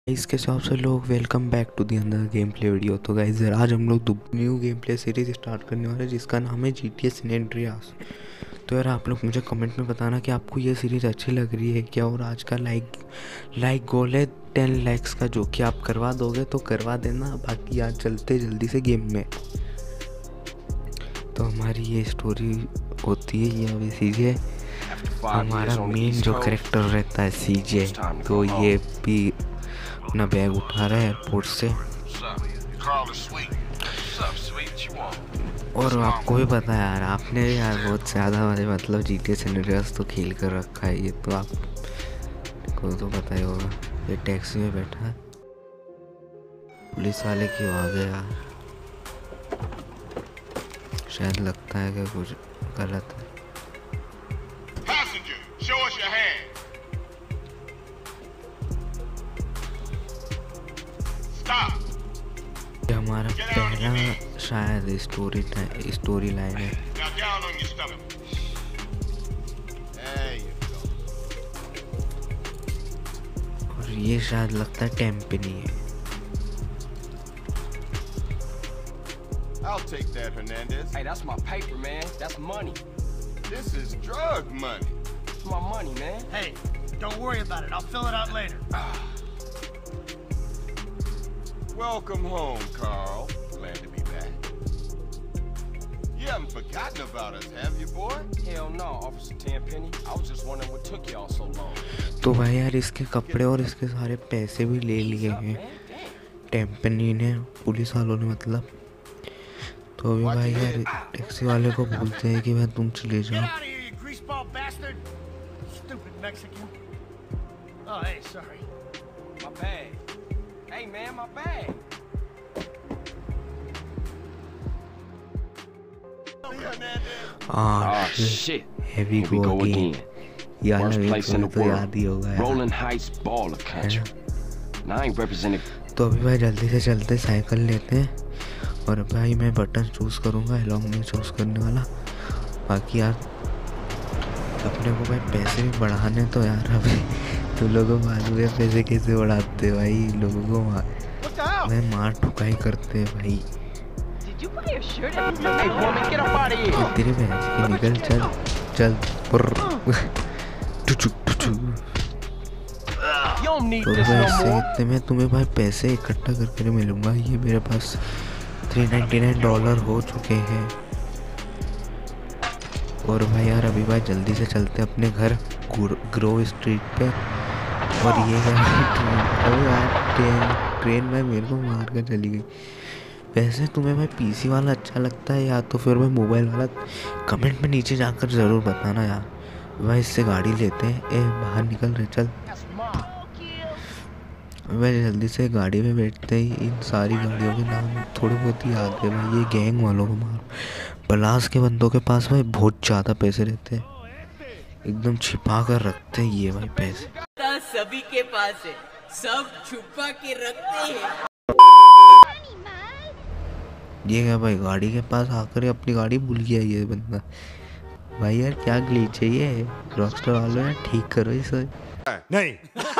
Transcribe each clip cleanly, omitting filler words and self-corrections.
इसके हिसाब से लोग वेलकम बैक टू दी अंदर गेम प्ले वीडियो। तो गाइस आज हम लोग new game play series start करने वाले हैं जिसका नाम है GTA San Andreas। तो यार आप लोग मुझे कमेंट में बताना कि आपको ये सीरीज़ अच्छी लग रही है क्या। और आज का लाइक गोल है 10 लाइक्स का, जो कि आप करवा दोगे तो करवा देना। बाकी आज चलते जल्दी से गेम में। तो हमारी ये स्टोरी होती है, ये अभी सीजे हमारा मेन जो करेक्टर रहता है सीजे, तो ये भी अपना बैग उठा रहा है एयरपोर्ट से। और आपको भी पता है यार, आपने यार बहुत ज़्यादा मतलब GTA San Andreas तो खेल कर रखा है, ये तो आपको तो पता ही होगा। ये टैक्सी में बैठा है, पुलिस वाले क्यों आ गया, शायद लगता है कि कुछ गलत है। ये हमारा पहला शायद स्टोरी लाइन है। और ये शायद लगता है टेम्पनी है। I'll take that, Hernandez. Hey, that's my paper, man. That's money. This is drug money. It's my money, man. Hey, don't worry about it. I'll fill it out later. Welcome home, Carl. Glad to be back. You haven't forgotten about us, have you, boy? Hell no, Officer Tenpenny. I was just wondering what took y'all so long. तो भाई यार इसके कपड़े और इसके सारे पैसे भी ले लिए हैं टेम्पनी ने, पुलिस वालों ने मतलब। तो अभी भाई यार टैक्सी वाले को बोलते हैं कि भाई तुम चले जाओ। My bag. Hey, man, my bag. Shit. Here we go again. Worst place in the तो याद ही होगा यार। Rolling Heights baller country. Now I ain't represented. तो अभी भाई जल्दी से चलते साइकिल लेते हैं। और भाई मैं बटन चूज़ करूँगा, लॉन्ग में चूज़ करने वाला। बाकी यार अपने को भाई पैसे भी बढ़ाने, तो यार अभी तुम लोगों को मालूम है पैसे कैसे बढ़ाते भाई। लोगों को मैं मार ठुकाई करते हैं भाई। तेरे भैंस की निकल, चल चल तो वैसे इतने में तुम्हें भाई पैसे इकट्ठा करके मिलूंगा। ये मेरे पास $399 हो चुके हैं। और भाई यार अभी भाई जल्दी से चलते अपने घर ग्रोव स्ट्रीट पे। और ये ट्रेन में मेरे को मार कर चली गई। वैसे तुम्हें भाई पीसी वाला अच्छा लगता है या तो फिर भाई मोबाइल वाला, कमेंट में नीचे जाकर ज़रूर बताना यार। भाई इससे गाड़ी लेते हैं। बाहर निकल रहे, चल भाई जल्दी से गाड़ी में बैठते ही इन सारी गाड़ियों के नाम थोड़े बहुत ही याद है भाई। ये गैंग वालों को मारो। पलास के बंदों के पास भाई बहुत ज़्यादा पैसे रहते हैं, एकदम छिपा कर रखते हैं ये भाई पैसे। सभी के पास है, सब छुपा के रखते हैं। ये क्या भाई, गाड़ी के पास आकर अपनी गाड़ी भूल गया ये बंदा। भाई यार क्या ग्लिच है ये, रॉकस्टार वालों यार ठीक करो इसे। नहीं।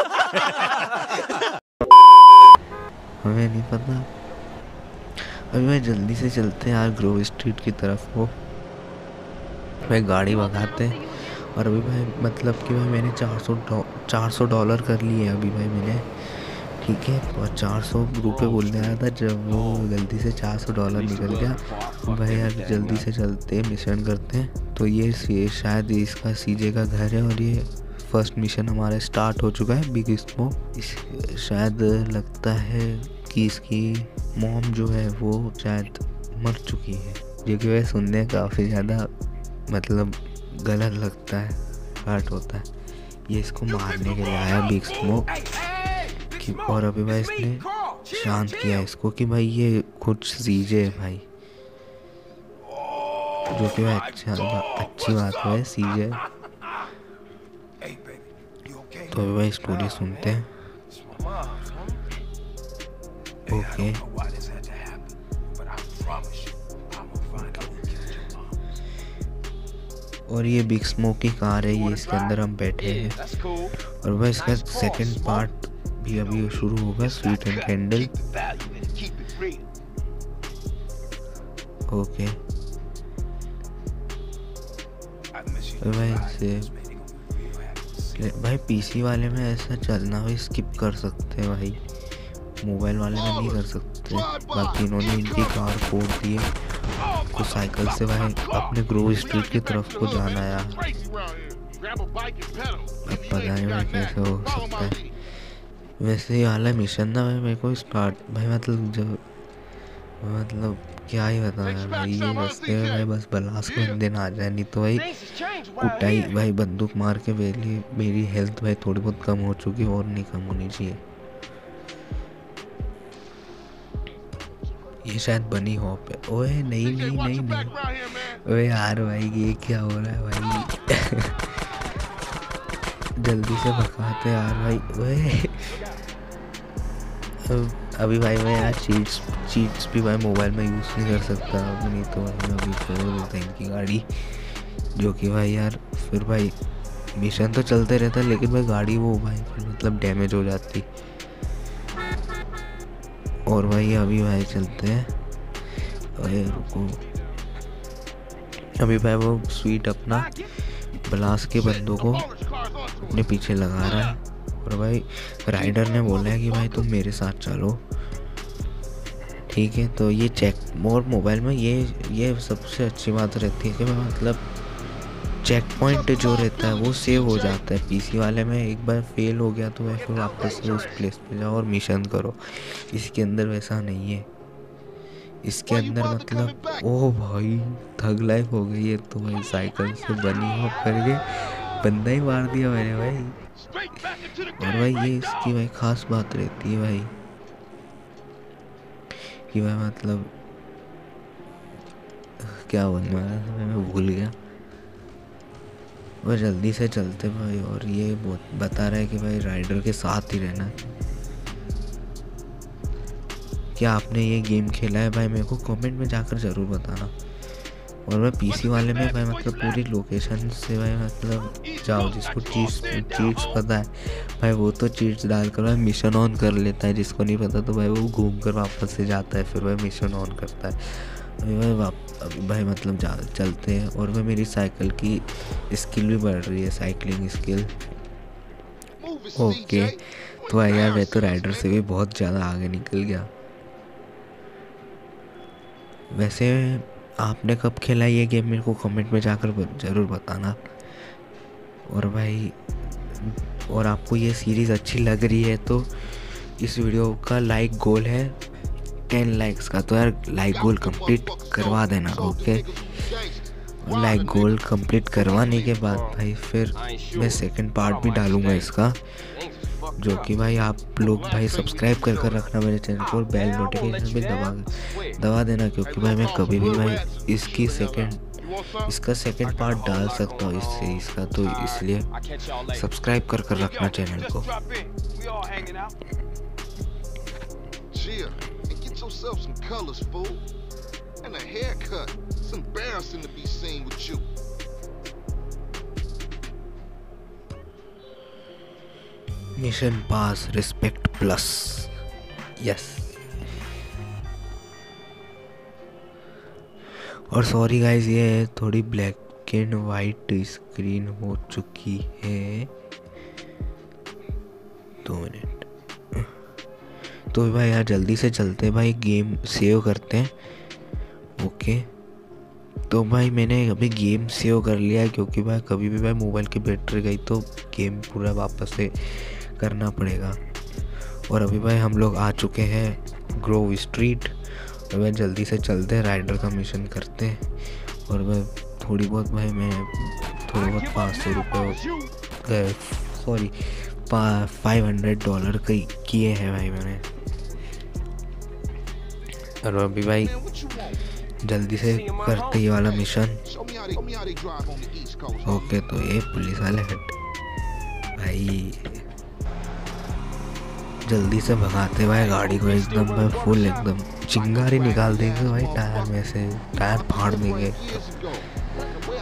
हमें नहीं पता। अभी मैं जल्दी से चलते हैं यार ग्रोव स्ट्रीट की तरफ को। भाई गाड़ी भगाते हैं। और अभी भाई मतलब कि भाई मैंने $400 कर लिए अभी भाई मैंने, ठीक है। और 400 रुपये बोलने आया था, जब वो गलती से $400 निकल गया। भाई यार जल्दी से चलते हैं, मिशन करते हैं। तो ये शायद इसका सीजे का घर है। और ये फर्स्ट मिशन हमारा स्टार्ट हो चुका है, बिग स्मोक। शायद लगता है कि इसकी मॉम जो है वो शायद मर चुकी है, जो कि वह सुनने काफ़ी ज़्यादा मतलब गलत लगता है, हर्ट होता है। ये इसको मारने के लिए आया बिग स्मोक। और अभी भाई इसने शांत किया इसको कि भाई ये कुछ सीजे है भाई, जो कि भाई अच्छी बात है सीजे। तो अभी भाई स्टोरी सुनते हैं। ओके और ये बिग स्मोक की कार है, ये इसके अंदर हम बैठे हैं। और भाई इसका सेकंड पार्ट अभी शुरू होगा स्वीट एंड कैंडल। ओके भाई भाई पीसी वाले में ऐसा चलना भाई स्किप कर सकते हैं भाई, मोबाइल वाले में नहीं कर सकते। बाकी इन्होंने इनकी कार फोड़ दी है तो साइकिल से भाई अपने ग्रोव स्ट्रीट की तरफ को जाना है। अब पता नहीं भाई कैसे हो सकता है। वैसे ही वाला मिशन ना भाई मेरे को स्टार्ट भाई मतलब क्या ही बताया भाई, ये रास्ते में भाई बस बलास को दिन आ जाए, नहीं तो भाई कुटाई भाई बंदूक मार के मेरी हेल्थ भाई थोड़ी बहुत कम हो चुकी और नहीं कम होनी चाहिए। ये शायद बनी हॉप है। ओए नहीं ओए यार भाई ये क्या हो रहा है भाई जल्दी से भगाते यार भाई। ओए अभी भाई मैं यार चीट्स भी भाई मोबाइल में यूज़ नहीं कर सकता, नहीं तो भाई अभी छोड़ देते हैं इनकी गाड़ी, जो कि भाई यार फिर भाई मिशन तो चलते रहता लेकिन भाई गाड़ी वो भाई फिर मतलब डैमेज हो जाती। और भाई अभी भाई चलते हैं। अरे रुको, अभी भाई वो स्वीट अपना बलास के बंदों को अपने पीछे लगा रहा है और भाई राइडर ने बोला है कि भाई तुम मेरे साथ चलो, ठीक है। तो ये चेक मोर मोबाइल में ये सबसे अच्छी बात रहती है कि भाई मतलब चेक पॉइंट जो रहता है वो सेव हो जाता है। पीसी वाले में एक बार फेल हो गया तो भाई फिर वापस से उस प्लेस पे जाओ और मिशन करो। इसके अंदर वैसा नहीं है, इसके अंदर मतलब ओ भाई थग लाइफ हो गई है। तो भाई साइकिल से बनी हो करके बंदा ही मार दिया मैंने भाई। और भाई ये इसकी भाई खास बात रहती है भाई कि भाई मतलब क्या बनवा रहा था मैं भूल गया। और जल्दी से चलते भाई, और ये बता रहा है कि भाई राइडर के साथ ही रहना है। क्या आपने ये गेम खेला है भाई मेरे को कमेंट में जाकर ज़रूर बताना। और मैं पीसी वाले में भाई मतलब पूरी लोकेशन से भाई मतलब जाओ, जिसको चीट्स पता है भाई वो तो चीट्स डालकर भाई मिशन ऑन कर लेता है, जिसको नहीं पता तो भाई वो घूम कर वापस से जाता है फिर भाई मिशन ऑन करता है। अभी भाई मतलब चलते हैं। और भाई मेरी साइकिल की स्किल भी बढ़ रही है, साइकिलिंग स्किल। ओके तो भाई यार मैं तो राइडर से भी बहुत ज़्यादा आगे निकल गया। वैसे आपने कब खेला ये गेम मेरे को कमेंट में जाकर ज़रूर बताना। और भाई और आपको ये सीरीज़ अच्छी लग रही है तो इस वीडियो का लाइक गोल है 10 लाइक्स का, तो यार लाइक गोल कंप्लीट करवा देना। ओके, लाइक गोल कंप्लीट करवाने के बाद भाई फिर मैं सेकंड पार्ट भी डालूंगा इसका, जो कि भाई आप लोग भाई सब्सक्राइब कर रखना मेरे चैनल को और बेल नोटिफिकेशन भी दबा देना, क्योंकि भाई मैं कभी भी भाई इसका सेकंड पार्ट डाल सकता हूँ इसका, तो इसलिए सब्सक्राइब कर रखना चैनल को। Yourself some colors, fool, and a haircut. It's embarrassing to be seen with you. Mission pass respect plus. Yes. और सॉरी गाइज ये थोड़ी ब्लैक एंड वाइट स्क्रीन हो चुकी है, 2 मिनट। तो भाई यार जल्दी से चलते भाई, गेम सेव करते हैं। ओके तो भाई मैंने अभी गेम सेव कर लिया है, क्योंकि भाई कभी भी भाई मोबाइल की बैटरी गई तो गेम पूरा वापस से करना पड़ेगा। और अभी भाई हम लोग आ चुके हैं ग्रोव स्ट्रीट, और भाई जल्दी से चलते हैं, राइडर का मिशन करते हैं। और भाई थोड़ी बहुत $500 सॉरी $500 किए हैं भाई मैंने। और अभी भाई जल्दी से करते ही वाला मिशन। ओके तो ये पुलिस वाले हट भाई, जल्दी से भगाते भाई गाड़ी को एकदम भाई फुल एकदम चिंगारी निकाल देंगे भाई टायर में से, टायर फाड़ देंगे।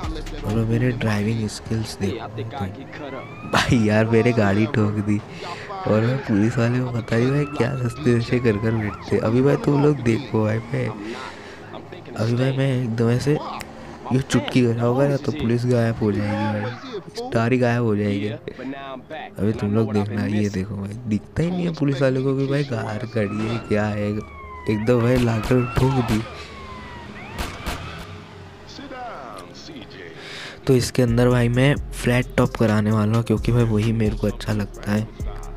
और मेरे ड्राइविंग स्किल्स देखो भाई, यार मेरे गाड़ी ठोक दी और भाई पुलिस वाले को पता ही भाई क्या सस्ते नशे कर कर बैठते। अभी भाई तुम लोग देखो भाई अभी भाई मैं एकदम ऐसे ये चुटकी कराऊंगा ना तो पुलिस गायब हो जाएगी भाई, स्टार ही गायब हो जाएगी। अभी तुम लोग देखना, ये देखो भाई दिखता ही नहीं है पुलिस वाले को कि भाई कार खड़ी है क्या है, एकदम भाई लाकर ठोक दी। तो इसके अंदर भाई मैं फ्लैट टॉप कराने वाला हूँ क्योंकि भाई वही मेरे को अच्छा लगता है।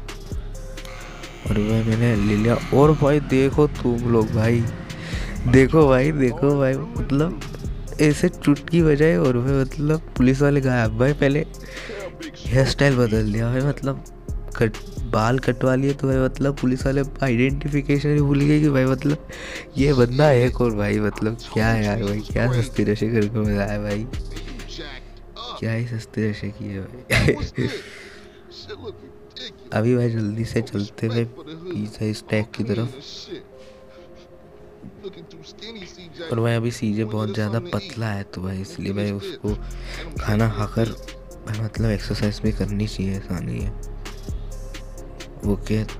और भाई मैंने ले लिया। और भाई देखो तुम लोग भाई देखो भाई मतलब ऐसे चुटकी बजाए और भाई मतलब पुलिस वाले गायब। भाई पहले हेयर स्टाइल बदल दिया भाई, मतलब बाल कटवा लिए तो भाई मतलब पुलिस वाले आइडेंटिफिकेशन ही भूल गए कि भाई मतलब ये बंदा है कौन। भाई मतलब क्या है यार भाई, क्या सस्ती नशे करके मजा है भाई, क्या ही सस्ते नशे किए भाई। अभी भाई जल्दी से चलते हुए पिज़्ज़ा स्टैक की तरफ। और भाई अभी सीजे बहुत ज़्यादा पतला है तो भाई इसलिए भाई उसको खाना खाकर भाई मतलब एक्सरसाइज भी करनी चाहिए, ऐसा नहीं है। ओके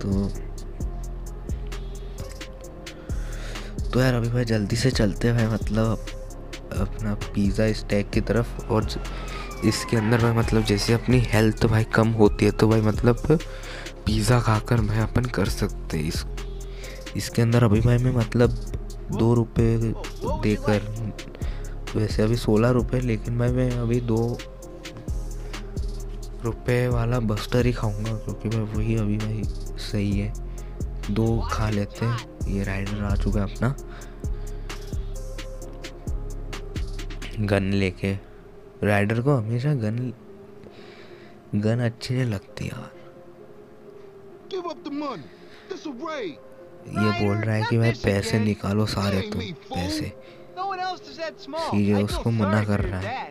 तो यार अभी भाई जल्दी से चलते हैं भाई मतलब अपना पिज़्ज़ा स्टैक की तरफ। और इसके अंदर भाई मतलब जैसे अपनी हेल्थ भाई कम होती है तो भाई मतलब पिज़्ज़ा खाकर भाई अपन कर सकते हैं। इसके अंदर अभी भाई मैं मतलब 2 रुपये देकर, वैसे अभी 16 रुपये, लेकिन भाई मैं अभी 2 रुपये वाला बस्टर ही खाऊंगा क्योंकि भाई वही अभी भाई सही है। 2 खा लेते हैं। ये राइडर आ चुका है अपना गन लेके। राइडर को हमेशा गन अच्छी नहीं लगती यार। ये बोल रहा है कि भाई पैसे निकालो सारे, तुम पैसे। सीजे उसको मना कर रहा है।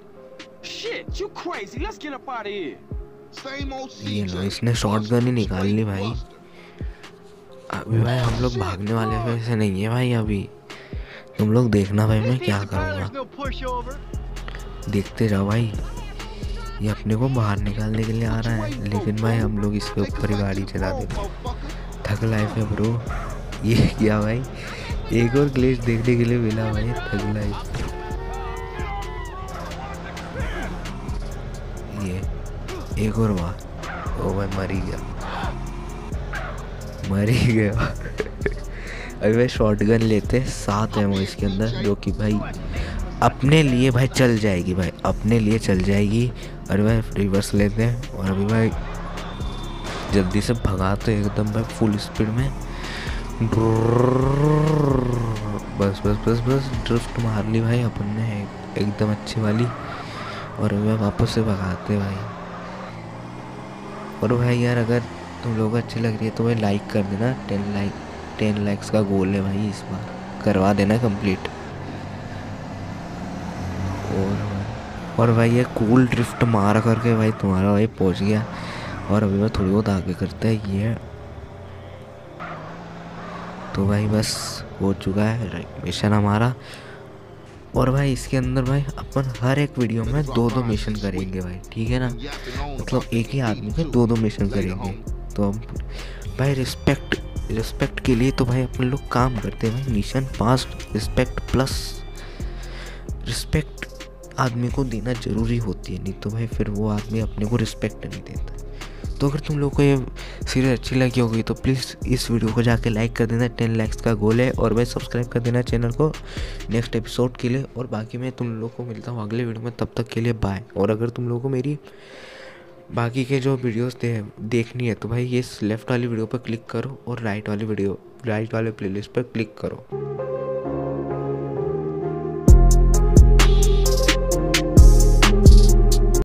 ये लो इसने शॉटगन ही निकाल ली भाई। अभी भाई हम लोग भागने वाले वैसे नहीं है भाई। अभी तुम लोग देखना भाई मैं क्या करूँगा, देखते जाओ भाई। ये अपने को बाहर निकालने के लिए आ रहा है लेकिन भाई हम लोग इसके ऊपर ही गाड़ी चला देते। थक लाइफ है ब्रो। ये क्या भाई, एक और ग्लिच देखने के लिए मिला भाई, थक लाइफ। ये एक और बार, ओ भाई मर ही गया अभी भाई शॉटगन लेते 7 है वो इसके अंदर, जो कि भाई अपने लिए भाई चल जाएगी भाई, अपने लिए चल जाएगी। अरे भाई रिवर्स लेते हैं और अभी भाई जल्दी से भगाते एकदम भाई फुल स्पीड में। बस ड्रिफ्ट मार ली भाई अपन ने एकदम अच्छी वाली। और अभी वापस से भगाते भाई। और भाई यार अगर तुम लोगों को अच्छी लग रही है तो भाई लाइक कर देना। 10 लाइक्स का गोल है भाई, इस बार करवा देना कंप्लीट। और भाई ये कूल ड्रिफ्ट मार करके भाई तुम्हारा भाई पहुंच गया। और अभी मैं थोड़ी बहुत आगे करते हैं ये, तो भाई बस हो चुका है मिशन हमारा। और भाई इसके अंदर भाई अपन हर एक वीडियो में 2-2 मिशन करेंगे भाई, ठीक है ना। मतलब एक ही आदमी के 2-2 मिशन करेंगे। तो हम भाई रिस्पेक्ट के लिए तो भाई अपन लोग काम करते हैं भाई। मिशन 5 रिस्पेक्ट प्लस रिस्पेक्ट आदमी को देना ज़रूरी होती है, नहीं तो भाई फिर वो आदमी अपने को रिस्पेक्ट नहीं देता। तो अगर तुम लोग को ये सीरीज अच्छी लगी होगी तो प्लीज़ इस वीडियो को जाके लाइक कर देना। 10 लाइक्स का गोल है। और भाई सब्सक्राइब कर देना चैनल को नेक्स्ट एपिसोड के लिए। और बाकी मैं तुम लोग को मिलता हूँ अगले वीडियो में, तब तक के लिए बाय। और अगर तुम लोगों को मेरी बाकी के जो वीडियोस देखनी है तो भाई ये लेफ़्ट वाली वीडियो पर क्लिक करो और राइट वाले प्लेलिस्ट पर क्लिक करो।